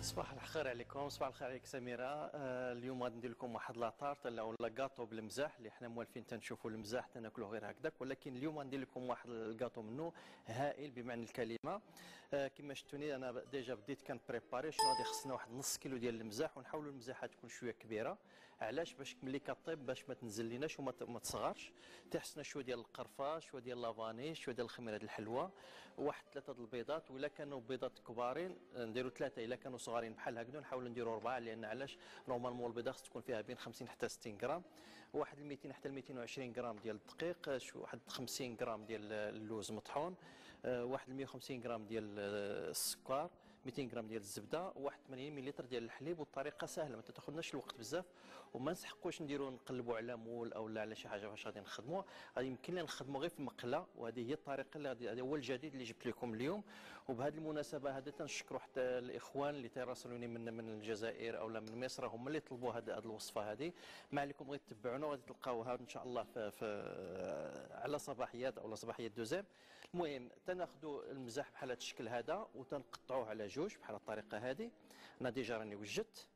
صباح الخير عليكم، صباح الخير عليك سميره. اليوم غادي ندير لكم واحد لاطارت ولا كاطو بالمزاح اللي حنا موالفين تنشوفوا المزاح تناكلوه غير هكذاك، ولكن اليوم غندير لكم واحد الكاطو منه هائل بمعنى الكلمه. كما شفتوني انا ديجا بديت كنبريباري شنو غادي خصنا واحد نص كيلو ديال المزاح، ونحاولوا المزاحه تكون شويه كبيره. علاش؟ باش ملي كطيب باش ما تنزل ليناش وما تصغرش. تحسنا شويه ديال القرفه، شويه ديال لافاني، شويه ديال الخميره ديال الحلوه، واحد 3 البيضات، ولا كانوا بيضات كبارين نديروا 3، الا كانوا صغارين بحال هكذا نحاولوا نديروا 4، لان علاش نورمالمون البيضه خص تكون فيها بين 50 حتى 60 غرام، واحد 200 حتى 220 غرام ديال الدقيق، واحد 50 غرام ديال اللوز مطحون، واحد 150 غرام ديال السكر، 200 غرام ديال الزبده، واحد 80 مليلتر ديال الحليب. والطريقه سهله ما تاخذناش الوقت بزاف، وما نسحقوش نديروا نقلبوا على مول او لا على شي حاجه فاش غادي نخدموا. غادي يمكن لنا نخدموا غير في المقله، وهذه هي الطريقه اللي غادي، هذا هو الجديد اللي جبت لكم اليوم. وبهذه المناسبه هذا تنشكروا حتى الاخوان اللي تيراسلوني من الجزائر او من مصر، هما اللي طلبوا هذه الوصفه هذه. ما عليكم غير تتبعونا وغادي تلقاوها ان شاء الله في على صباحيات او صباحيات دوزيام. المهم تناخذوا المزاح بحال هذا الشكل هذا وتنقطعوه على جوج بحال الطريقه هذه. انا ديجا راني وجدت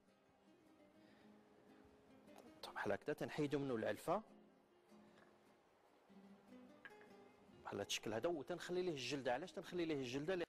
بحال هكذا، تنحيدوا منه العلفه بحال هذا الشكل هذا، وتنخلي ليه الجلده. علاش تنخلي ليه الجلده؟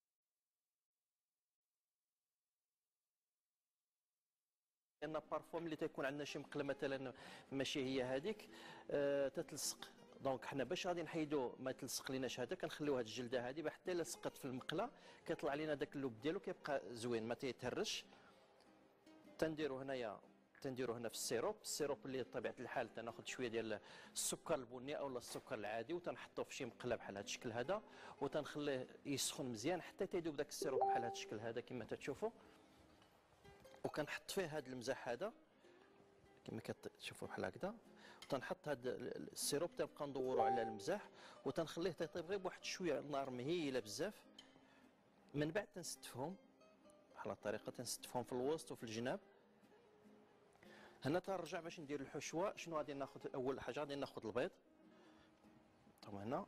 لان بارفوا ملي تيكون عندنا شي مقله مثلا ماشي هي هذيك تتلصق، دونك حنا باش غادي نحيدو ما تلصق ليناش هذا كنخليو هذه الجلده هذه حتى الا لصقت في المقله كيطلع لينا داك اللب ديالو كيبقى زوين ما تيتهرش. تنديرو هنايا هنا في السيروب اللي بطبيعه الحال تناخذ شويه ديال السكر البني او السكر العادي وتنحطوه في شي مقله بحال هذا الشكل هذا، وتنخليه يسخن مزيان حتى تيذوب داك السيروب بحال هذا الشكل هذا كما تتشوفوا. وكنحط فيه هذا المزاح هذا كما كتشوفوا بحال هكذا، وتنحط هذا السيروب تنبقى ندوروا على المزاح وتنخليه تيطيب غير بواحد شويه النار مهيله بزاف. من بعد تنستفهم بحال الطريقه، تنستفهم في الوسط وفي الجناب. هنا تنرجع باش ندير الحشوه. شنو غادي ناخذ؟ اول حاجه غادي ناخذ البيض، ثم هنا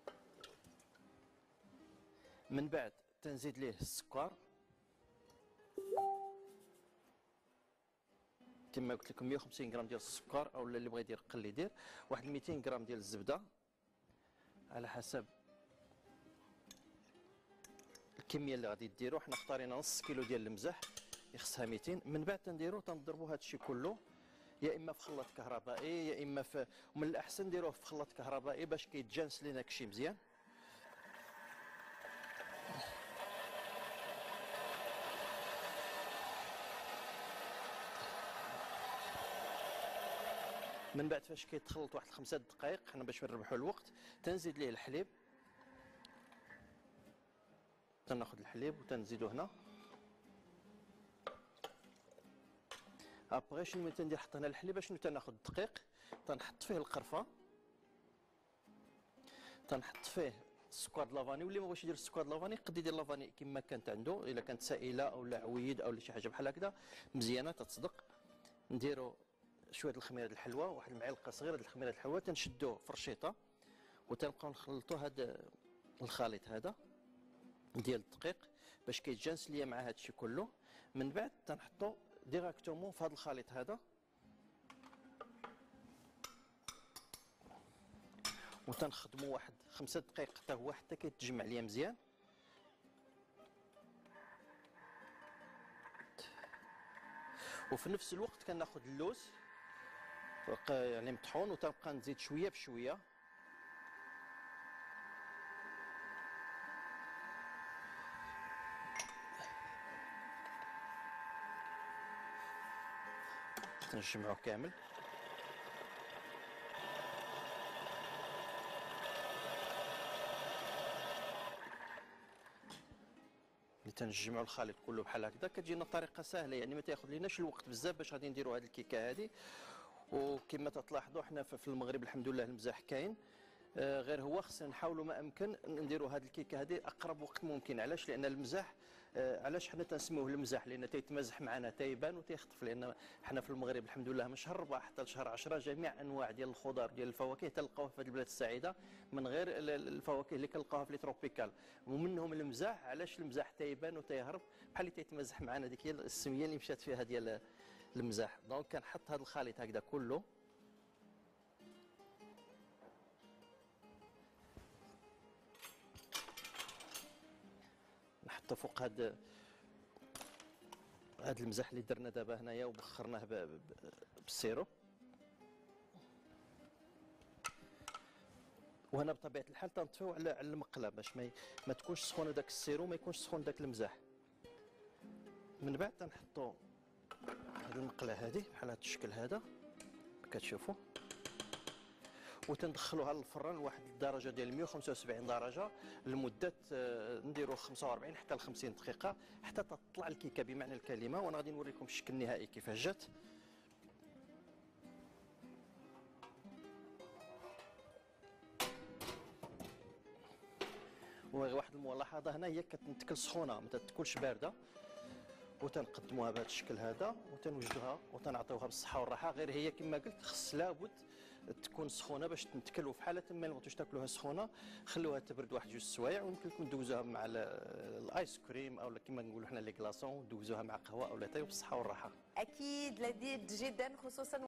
من بعد تنزيد ليه السكر كما قلت لكم 150 غرام ديال السكر، او اللي بغى يدير قل يدير، واحد 200 غرام ديال الزبده على حسب الكميه اللي غادي ديروا. حنا اختارينا نص كيلو ديال المزاح يخصها 200. من بعد تنضربوا هذا الشيء كله يا اما في خلاط كهربائي يا اما في، ومن الاحسن نديروه في خلاط كهربائي باش كيتجانس لينا داكشي مزيان. من بعد فاش كيتخلط واحد 5 دقائق حنا باش نربحوا الوقت تنزيد ليه الحليب. تناخذ الحليب وتنزيدو هنا. ابغي شنو تندير؟ حطينا الحليب، شنو تناخذ الدقيق تنحط فيه القرفه، تنحط فيه السكر لافاني، واللي ما بغاش يدير السكر لافاني يقدر يدير لافاني كما كانت عنده، الا كانت سائله او لا عويد او شي حاجه بحال هكذا مزيانه تتصدق. نديرو شويه الخميره الحلوه، واحد المعلقه صغيره ديال الخميره الحلوه، تنشدوه في رشيطه وتنبقاو نخلطوا هذا الخليط هذا ديال الدقيق باش كيتجانس ليا مع هذا الشيء كله. من بعد تنحطو ديراكتومون في هذا الخليط هذا وتنخدموا واحد 5 دقائق حتى هو حتى كيتجمع ليا مزيان. وفي نفس الوقت كناخذ اللوز يعني مطحون وتنبقى نزيد شويه بشويه. تنجمعوه كامل. ملي تنجمعوا الخليط كله بحال هكذا كتجينا طريقه سهله، يعني ما تاخذ ليناش الوقت بزاف باش غادي نديروا هذه الكيكه هذه. وكما تلاحظوا حنا في المغرب الحمد لله المزاح كاين، غير هو خصنا نحاولوا ما امكن نديروا هذه الكيكه هذه اقرب وقت ممكن. علاش؟ لان المزاح علاش حنا تنسميوه المزاح؟ لان تيتمازح معنا تيبان وتيخطف، لان حنا في المغرب الحمد لله من شهر 4 حتى لشهر 10 جميع انواع ديال الخضر ديال الفواكه تلقاوها في هذه البلاد السعيده من غير الفواكه اللي كنلقاوها في لي تروبيكال، ومنهم المزاح. علاش المزاح تيبان وتيهرب بحال اللي تيتمازح معنا؟ ديك هي السميه اللي مشات فيها ديال المزاح. دونك كنحط هذا الخليط هكذا كله، نحطو فوق هذا المزاح اللي درنا دابا هنايا وبخرناه بالسيرو. وهنا بطبيعه الحال تنطفيو على المقله باش ما تكونش سخونه داك السيرو، ما يكونش سخون داك المزاح. من بعد تنحطو هذه المقله هذه بحال هذا الشكل هذا كتشوفوا، وتندخلوها للفران لواحد الدرجه ديال 175 درجه لمده نديروا 45 حتى ل 50 دقيقه حتى تطلع الكيكه بمعنى الكلمه. وانا غادي نوريكم الشكل النهائي كيفاش جات. وواحد الملاحظه هنا هي كتنتكل سخونه ما تتكلش بارده، وتنقدموها بهذا الشكل هذا وتنوجدوها وتنعطيوها بالصحه والراحه. غير هي كما قلت خص لابد تكون سخونه باش تنتكل، وفي حاله ما بغيتوش تاكلوها سخونه خلوها تبرد واحد جوج سوايع، ويمكن لكم دوزوها مع الايس كريم او كما نقولوا حنا لي كلاصون، دوزوها مع قهوه او لاتاي بالصحه والراحه. اكيد لذيذ جدا خصوصا